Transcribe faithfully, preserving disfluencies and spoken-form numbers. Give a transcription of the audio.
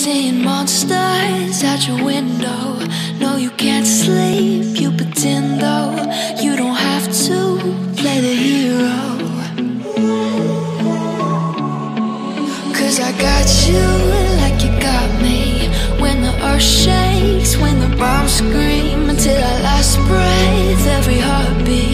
seeing monsters out your window. No, you can't sleep, you pretend though. You don't have to play the hero. Cause I got you like you got me. When the earth shakes, when the bombs scream, until our last breath, every heartbeat.